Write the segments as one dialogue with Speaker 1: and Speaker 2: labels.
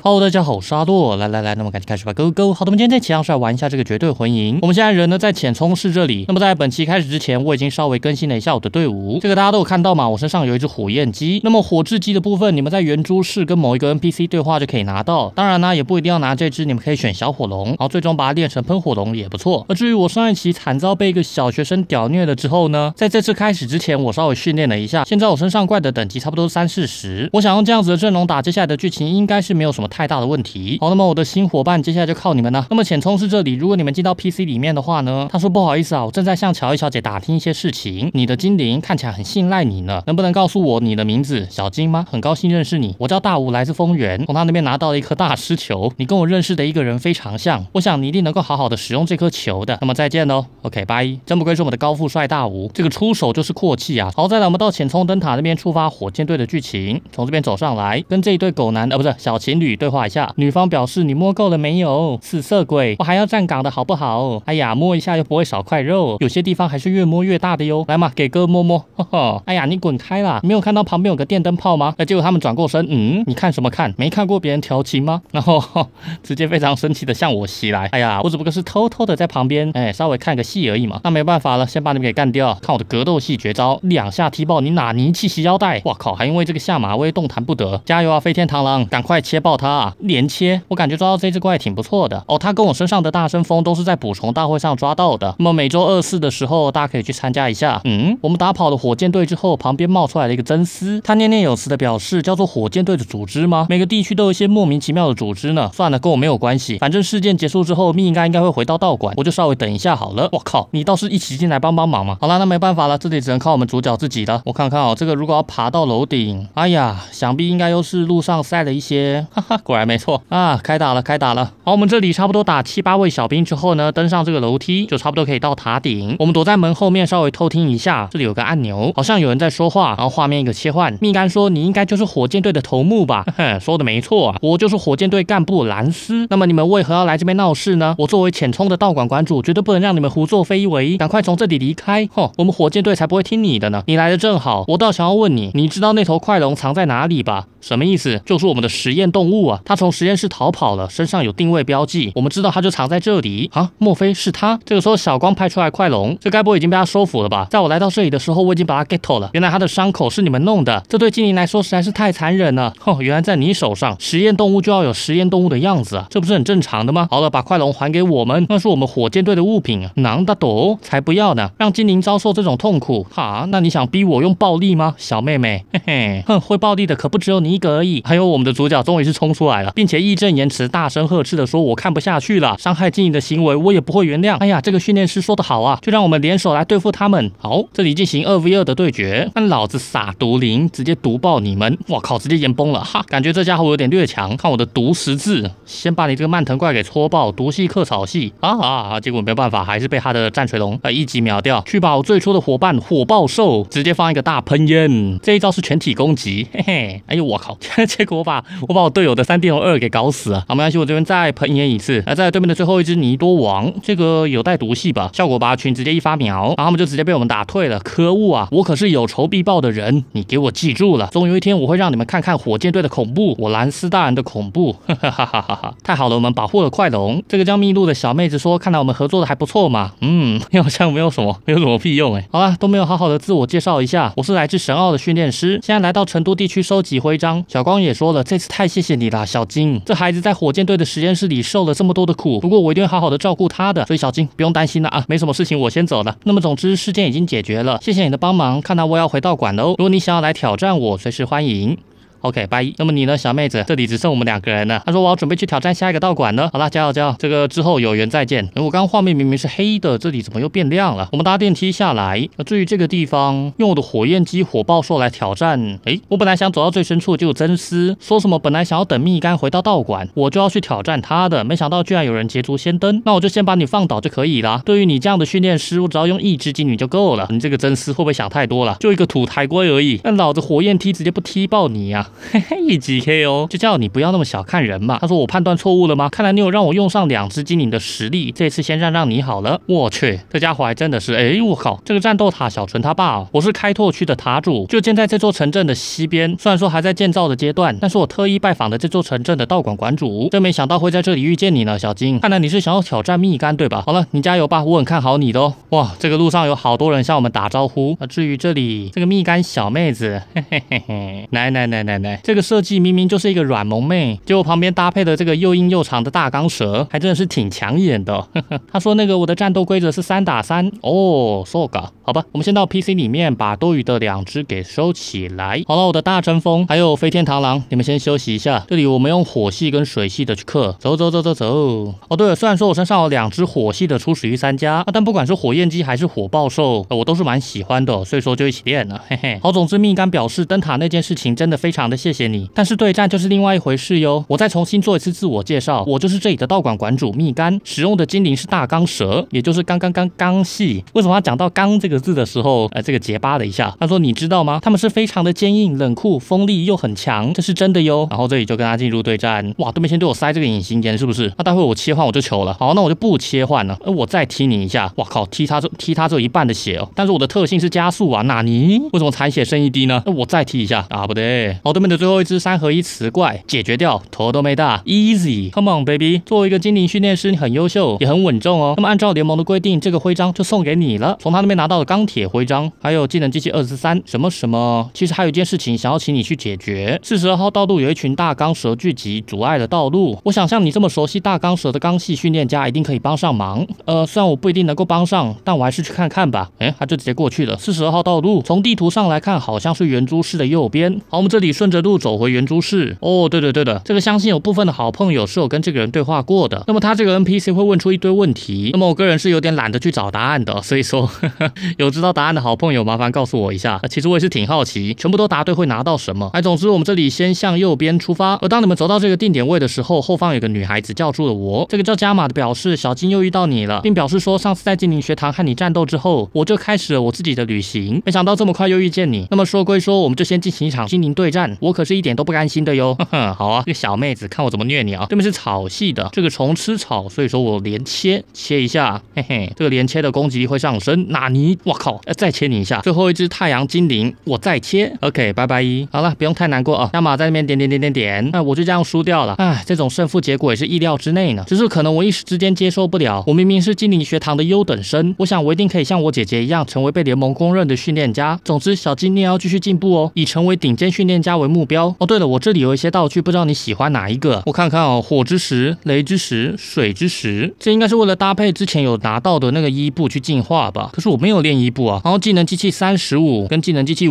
Speaker 1: Hello， 大家好，我是阿洛，来，那么赶紧开始吧，Go Go。好的，我们今天这期是来玩一下这个绝对魂营。我们现在人呢在浅冲市这里。那么在本期开始之前，我已经稍微更新了一下我的队伍。这个大家都有看到嘛？我身上有一只火焰鸡。那么火炙鸡的部分，你们在圆珠市跟某一个 NPC 对话就可以拿到。当然呢，也不一定要拿这只，你们可以选小火龙，然后最终把它练成喷火龙也不错。而至于我上一期惨遭被一个小学生屌虐了之后呢，在这次开始之前，我稍微训练了一下。现在我身上怪的等级差不多30-40，我想用这样子的阵容打接下来的剧情，应该是没有什么太大的问题。好，那么我的新伙伴接下来就靠你们了。那么浅冲市这里，如果你们进到 PC 里面的话呢，他说不好意思啊，我正在向乔伊小姐打听一些事情。你的精灵看起来很信赖你呢，能不能告诉我你的名字？小金吗？很高兴认识你，我叫大吴，来自丰原，从他那边拿到了一颗大师球，你跟我认识的一个人非常像，我想你一定能够好好的使用这颗球的。那么再见喽 ，OK， 拜。真不愧是我们的高富帅大吴，这个出手就是阔气啊。好，再来我们到浅冲灯塔那边触发火箭队的剧情，从这边走上来，跟这一对狗男不是小情侣对话一下。女方表示你摸够了没有？死色鬼，我还要站岗的好不好？哎呀，摸一下又不会少块肉，有些地方还是越摸越大的哟。来嘛，给哥摸摸。呵呵，哎呀，你滚开啦！没有看到旁边有个电灯泡吗？结果他们转过身，你看什么看？没看过别人调情吗？然后直接非常生气的向我袭来。哎呀，我只不过是偷偷的在旁边，稍微看个戏而已嘛。那没办法了，先把你们给干掉。看我的格斗系绝招，2下踢爆你哪尼气息腰带。哇靠，还因为这个下马威动弹不得。加油啊，飞天螳螂，赶快切爆它啊！连切，我感觉抓到这只怪挺不错的哦。它跟我身上的大声风都是在捕虫大会上抓到的。那么每周2、4的时候，大家可以去参加一下。我们打跑了火箭队之后，旁边冒出来了一个真丝，他念念有词的表示叫做火箭队的组织吗？每个地区都有一些莫名其妙的组织呢。算了，跟我没有关系。反正事件结束之后，蜜应该会回到道馆，我就稍微等一下好了。我靠，你倒是一起进来帮忙嘛。好了，那没办法了，这里只能靠我们主角自己了。我看看哦，这个如果要爬到楼顶，哎呀，想必应该又是路上塞了一些，哈哈，果然没错啊，开打了。好，我们这里差不多打7、8位小兵之后呢，登上这个楼梯就差不多可以到塔顶。我们躲在门后面稍微偷听一下，这里有个按钮，好像有人在说话，然后画面一个切换，蜜柑说你应该就是火箭队的头目吧？说的没错啊，我就是火箭队干部兰斯。那么你们为何要来这边闹事呢？我作为浅冲的道馆馆主，绝对不能让你们胡作非为，赶快从这里离开。我们火箭队才不会听你的呢。你来的正好，我倒想要问你，你知道那头快龙藏在哪里吧？什么意思？就是我们的实验动物啊，它从实验室逃跑了，身上有定位标记，我们知道它就藏在这里啊。莫非是它？这个时候小光派出来快龙，这该不会已经被他收服了吧？在我来到这里的时候，我已经把它 get 了，原来它的伤口是你们弄的，这对精灵来说实在是太残忍了。原来在你手上，实验动物就要有实验动物的样子啊，这不是很正常的吗？好了，把快龙还给我们，那是我们火箭队的物品啊。囊大斗才不要呢，让精灵遭受这种痛苦哈？那你想逼我用暴力吗，小妹妹？嘿嘿，会暴力的可不只有你一个而已。还有我们的主角终于是冲出来了，并且义正言辞、大声呵斥的说：“我看不下去了，伤害精灵的行为我也不会原谅。”哎呀，这个训练师说的好啊，就让我们联手来对付他们。好，这里进行2v2的对决，那老子撒毒灵，直接毒爆你们！我靠，直接岩崩了哈！感觉这家伙有点略强，看我的毒十字，先把你这个蔓藤怪给戳爆，毒系克草系啊！结果没办法，还是被他的战锤龙一击秒掉。去把我最初的伙伴火爆兽直接放一个大喷烟，这一招是全体攻击，嘿嘿！哎呦我靠！结果我把我队友的3D龙2给搞死了。好，没关系，我这边再喷烟一次。再来对面的最后一只尼多王，这个有带毒系吧？效果拔群直接一发秒，然后他们就直接被我们打退了。可恶啊！我可是有仇必报的人，你给我记住了。总有一天我会让你们看看火箭队的恐怖，我兰斯大人的恐怖。哈哈哈哈哈！太好了，我们保护了快龙。这个叫秘路的小妹子说，看来我们合作的还不错嘛。好像没有什么屁用好啦，都没有好好的自我介绍一下，我是来自神奥的训练师，现在来到成都地区收集徽章。小光也说了，这次太谢谢你啦，小金。这孩子在火箭队的实验室里受了这么多的苦，不过我一定会好好的照顾他的，所以小金不用担心了啊，没什么事情，我先走了。那么总之事件已经解决了，谢谢你的帮忙，看来我要回道馆喽。如果你想要来挑战我，随时欢迎。OK， 拜。那么你呢，小妹子？这里只剩我们2个人了。他说我要准备去挑战下一个道馆了。好啦，加油！这个之后有缘再见。我刚刚画面明明是黑的，这里怎么又变亮了？我们搭电梯下来。至于这个地方，用我的火焰鸡火爆兽来挑战。我本来想走到最深处就有真丝，说什么本来想要等蜜柑回到道馆，我就要去挑战他的，没想到居然有人捷足先登。那我就先把你放倒就可以啦。对于你这样的训练师，我只要用1只精灵就够了。你这个真丝会不会想太多了？就一个土台龟而已，但老子火焰踢直接不踢爆你啊！ 嘿嘿，一级 KO，就叫你不要那么小看人嘛。他说我判断错误了吗？看来你有让我用上2只精灵的实力，这次先让你好了。我去，这家伙还真的是，我靠，这个战斗塔小纯他爸哦，我是开拓区的塔主，就建在这座城镇的西边。虽然说还在建造的阶段，但是我特意拜访的这座城镇的道馆馆主，真没想到会在这里遇见你呢，小金。看来你是想要挑战蜜柑对吧？好了，你加油吧，我很看好你的哦。哇，这个路上有好多人向我们打招呼。至于这里这个蜜柑小妹子，嘿嘿嘿嘿，来，这个设计明明就是一个软萌妹，结果旁边搭配的这个又硬又长的大钢蛇，还真的是挺抢眼的。他说那个我的战斗规则是3打3哦，so ga，好吧，我们先到 PC 里面把多余的2只给收起来。好了，我的大乘风还有飞天螳螂，你们先休息一下。这里我们用火系跟水系的去克，走。哦，对了，虽然说我身上有2只火系的初始于3家，但不管是火焰鸡还是火爆兽，我都是蛮喜欢的，所以说就一起练了，嘿嘿。好，总之蜜柑表示灯塔那件事情真的非常的谢谢你，但是对战就是另外一回事哟。我再重新做一次自我介绍，我就是这里的道馆馆主蜜柑，使用的精灵是大钢蛇，也就是刚系。为什么他讲到刚这个字的时候，这个结巴了一下？他说你知道吗？他们是非常的坚硬、冷酷、锋利又很强，这是真的哟。然后这里就跟他进入对战。哇，对面先对我塞这个隐形岩是不是？那待会我切换我就求了。好，那我就不切换了，我再踢你一下。哇靠，踢他只有一半的血哦，但是我的特性是加速啊，纳尼？为什么残血剩一滴呢？那我再踢一下啊，不对。好，对面的最后一只3合1磁怪解决掉，头都没大 ，easy，come on baby。作为一个精灵训练师，你很优秀，也很稳重哦。那么按照联盟的规定，这个徽章就送给你了。从他那边拿到的钢铁徽章，还有技能机器23什么。其实还有一件事情想要请你去解决。42号道路有一群大钢蛇聚集，阻碍了道路。我想像你这么熟悉大钢蛇的钢系训练家，一定可以帮上忙。虽然我不一定能够帮上，但我还是去看看吧。他就直接过去了。42号道路，从地图上来看，好像是圆珠市的右边。好，我们这里顺着路走回圆珠市。哦，对的，这个相信有部分的好朋友是有跟这个人对话过的。那么他这个 NPC 会问出一堆问题，那么我个人是有点懒得去找答案的，所以说有知道答案的好朋友麻烦告诉我一下。其实我也是挺好奇，全部都答对会拿到什么。总之我们这里先向右边出发。而当你们走到这个定点位的时候，后方有个女孩子叫住了我。这个叫加玛的表示小金又遇到你了，并表示说上次在精灵学堂和你战斗之后，我就开始了我自己的旅行。没想到这么快又遇见你。那么说归说，我们就先进行一场精灵对战。我可是一点都不甘心的哟。好啊，这个小妹子看我怎么虐你啊！对面是草系的，这个虫吃草，所以说我连切一下，嘿嘿，这个连切的攻击力会上升。纳尼？我靠，再切你一下。最后一只太阳精灵，我再切。OK， 拜拜。好了，不用太难过啊。加玛在那边点，那我就这样输掉了。这种胜负结果也是意料之内呢。只是可能我一时之间接受不了。我明明是精灵学堂的优等生，我想我一定可以像我姐姐一样，成为被联盟公认的训练家。总之，小金你也要继续进步哦，以成为顶尖训练家为目标。哦，对了，我这里有一些道具，不知道你喜欢哪一个？我看看哦，火之石、雷之石、水之石，这应该是为了搭配之前有拿到的那个伊布去进化吧？可是我没有练伊布啊。然后技能机器35跟技能机器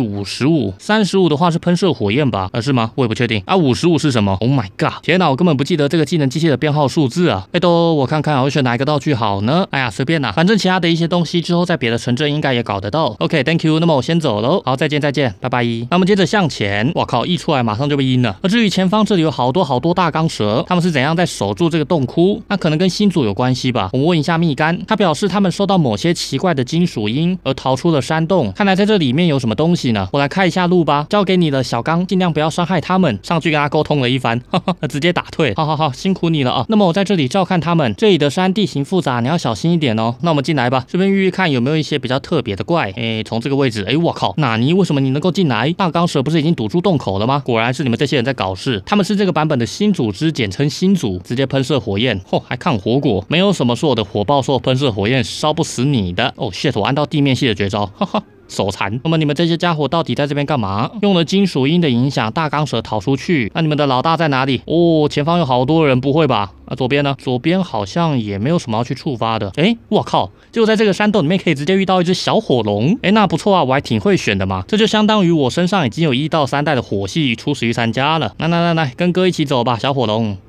Speaker 1: 55，35的话是喷射火焰吧？是吗？我也不确定啊。55是什么 ？Oh my god！ 天哪，我根本不记得这个技能机器的编号数字啊！我看看我选哪一个道具好呢？哎呀，随便啦，反正其他的一些东西之后在别的城镇应该也搞得到。OK，Thank you。那么我先走喽。好，再见，拜拜。那么接着向前，我靠，一出来马上就被阴了。而至于前方这里有好多大钢蛇，他们是怎样在守住这个洞窟？那可能跟星族有关系吧。我们问一下蜜柑，他表示他们受到某些奇怪的金属音而逃出了山洞。看来在这里面有什么东西呢？我来开一下路吧，交给你了，小刚，尽量不要伤害他们。上去跟他沟通了一番，直接打退。好，辛苦你了啊。那么我在这里照看他们，这里的山地形复杂，你要小心一点哦。那我们进来吧，这边预看有没有一些比较特别的怪。从这个位置，我靠，纳尼？为什么你能够进来？大钢蛇不是已经堵住洞口了吗？果然是你们这些人在搞事。他们是这个版本的新组织，简称新组，直接喷射火焰，还抗火果，没有什么说我的火爆兽喷射火焰烧不死你的。shit， 我按到地面系的绝招，手残。那么你们这些家伙到底在这边干嘛？用了金属音的影响，大钢蛇逃出去。那你们的老大在哪里？前方有好多人，不会吧？左边呢？左边好像也没有什么要去触发的。我靠！就在这个山洞里面可以直接遇到一只小火龙。那不错啊，我还挺会选的嘛。这就相当于我身上已经有1到3代的火系初始于3家了。来，跟哥一起走吧，小火龙。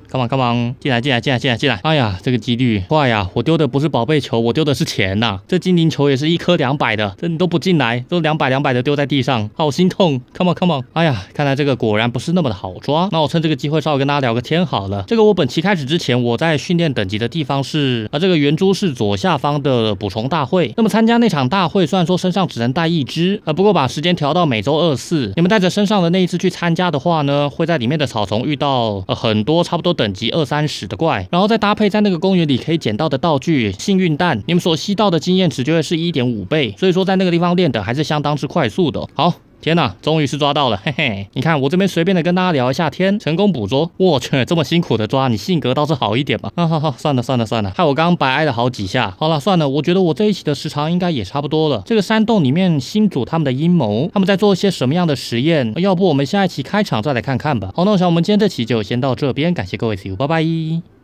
Speaker 1: ，come on，进来！哎呀，这个几率坏呀！我丢的不是宝贝球，我丢的是钱呐。这精灵球也是一颗200的，这你都不进来，都200的丢在地上，好心痛。come on！哎呀，看来这个果然不是那么的好抓。那我趁这个机会稍微跟大家聊个天好了。这个我本期开始之前，我在训练等级的地方是这个圆珠市左下方的捕虫大会。那么参加那场大会，虽然说身上只能带1只，不过把时间调到每周2、4，你们带着身上的那一只去参加的话呢，会在里面的草丛遇到很多差不多等级20、30的怪，然后再搭配在那个公园里可以捡到的道具幸运蛋，你们所吸到的经验值就会是1.5倍，所以说在那个地方练的还是相当之快速的。好。天哪，终于是抓到了，嘿嘿！你看我这边随便的跟大家聊一下天，成功捕捉。我去，这么辛苦的抓，你性格倒是好一点吧？好，算了，害我刚刚白挨了好几下。好了，算了，我觉得我这一期的时长应该也差不多了。这个山洞里面新主他们的阴谋，他们在做一些什么样的实验？要不我们下一期开场再来看看吧。好，那我想我们今天这期就先到这边，感谢各位 ，see you， 拜拜。